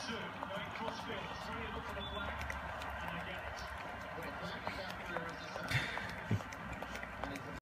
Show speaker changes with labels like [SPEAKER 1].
[SPEAKER 1] 2, going crossfield, straight up for the flag.